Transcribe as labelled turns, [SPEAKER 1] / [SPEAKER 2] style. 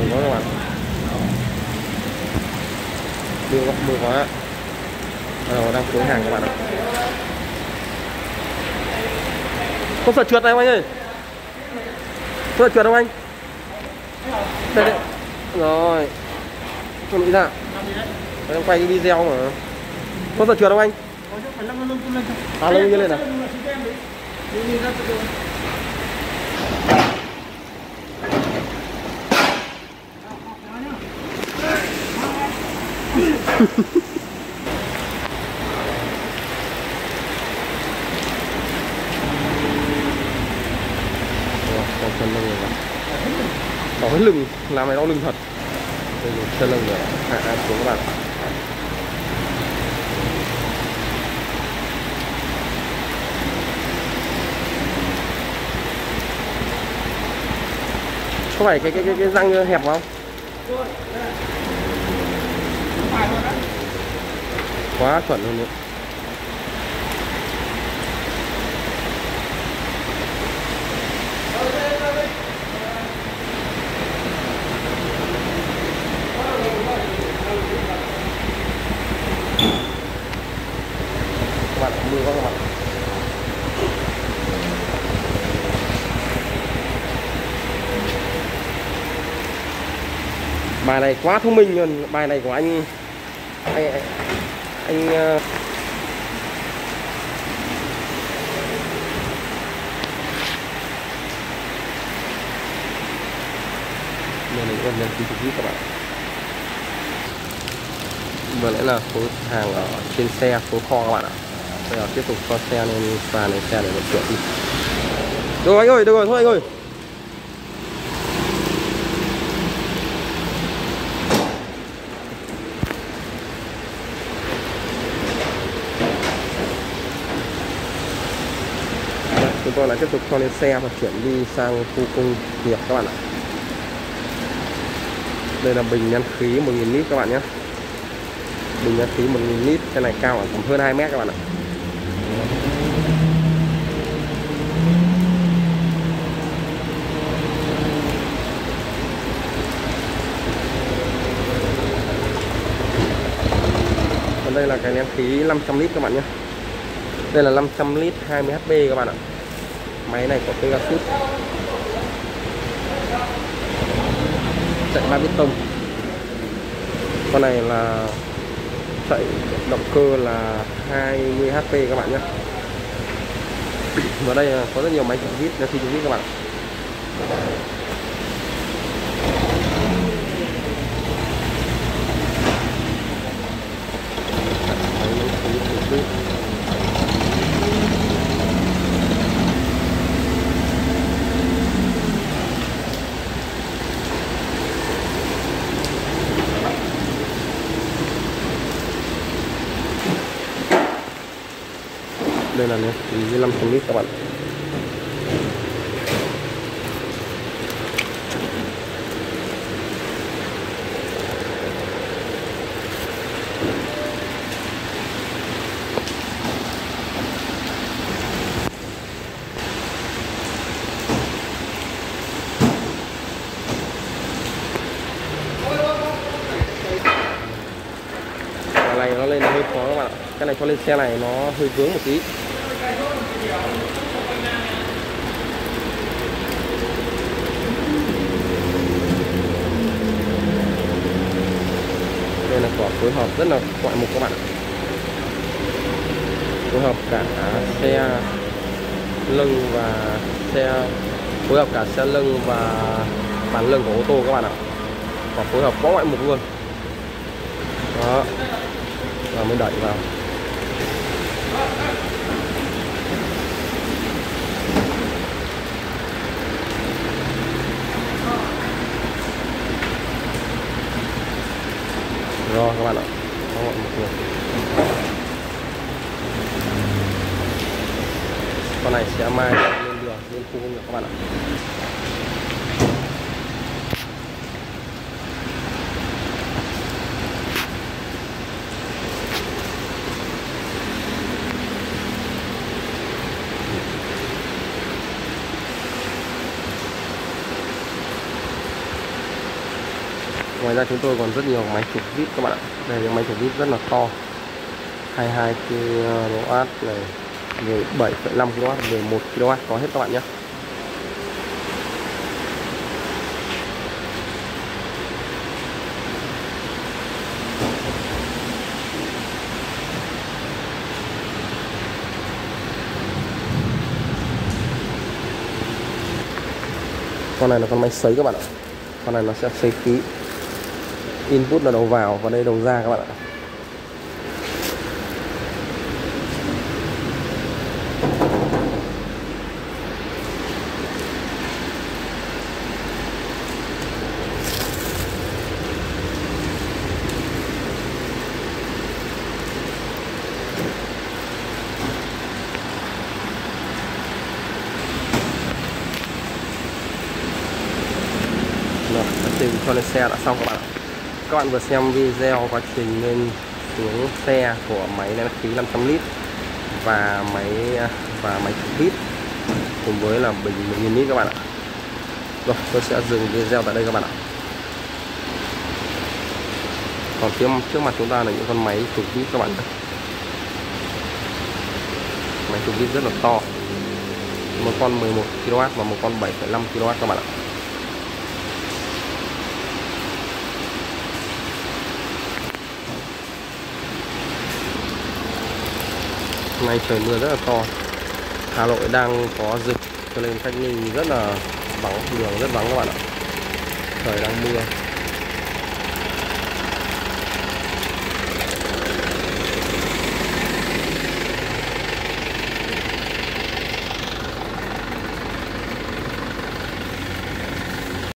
[SPEAKER 1] quá các bạn. Mưa quá. Bắt đầu đang xuống hàng các bạn ạ. Không sợ trượt này anh ơi. Không sợ trượt đâu anh. Đây. Rồi. Không nghĩ ra. Đang quay cái video mà. Không sợ trượt đâu anh. À lưng lên à. Còn chân lưng rồi. Có cái lưng, làm này đau lưng thật. Đây là chân lưng rồi, hạ xuống các bạn. Có phải cái răng hẹp không? Quá chuẩn luôn đấy. Các bạn mưa quá các bạn. Bài này quá thông minh luôn, bài này của anh này con lên tí các bạn. Vừa nãy là số hàng ở trên xe, số kho các bạn ạ. Bây giờ tiếp tục cho xe lên và này xe để vận chuyển đi. Được rồi anh ơi, được rồi thôi anh ơi. Chúng tôi lại tiếp tục cho lên xe và chuyển đi sang khu công nghiệp các bạn ạ. Đây là bình nén khí 1000 lít các bạn nhé. Bình nén khí 1000 lít, cái này cao khoảng hơn 2 mét các bạn ạ. Còn đây là cái nén khí 500 lít các bạn nhé. Đây là 500 lít 20 HP các bạn ạ. Máy này của Pegasus. Chạy 3 bít tông. Con này là chạy động cơ là 20 HP các bạn nhé. Và đây có rất nhiều máy chạy vít, nén khí vít các bạn. Đây là nén khí 500 lít các bạn. Cái này nó lên hơi khó các bạn ạ. Cái này cho lên xe này nó hơi vướng một tí. Đây là quả phối hợp rất là ngoại mục các bạn ạ. Phối hợp cả xe lưng và phối hợp cả xe lưng và bàn lưng của ô tô các bạn ạ. Quả phối hợp quá ngoại mục luôn. Đó. Và mới đẩy vào. Rồi các bạn ạ. Có mọi một người. Con này sẽ mai lên đường lên khu công nghiệp các bạn ạ. Ngoài ra chúng tôi còn rất nhiều máy chụp vít các bạn ạ. Đây là những máy chụp vít rất là to, 22 kW này, 17,5 kW, 11 kW có hết các bạn nhé. Con này là con máy sấy các bạn ạ. Con này nó sẽ sấy khí. Input là đầu vào và đây đầu ra các bạn ạ. Rồi, quá trình cho lên xe đã xong các bạn ạ. Các bạn vừa xem video quá trình lên xuống xe của máy nén khí 500 lít và máy chụp vít cùng với là bình 1000 lít các bạn ạ. Rồi, tôi sẽ dừng video tại đây các bạn ạ. Còn phía trước mặt chúng ta là những con máy chụp vít các bạn ạ. Máy chụp vít rất là to, một con 11 kW và một con 7,5 kW các bạn ạ. Hôm nay trời mưa rất là to, Hà Nội đang có dịch cho nên cách ly rất là vắng, đường rất vắng các bạn ạ. Trời đang mưa.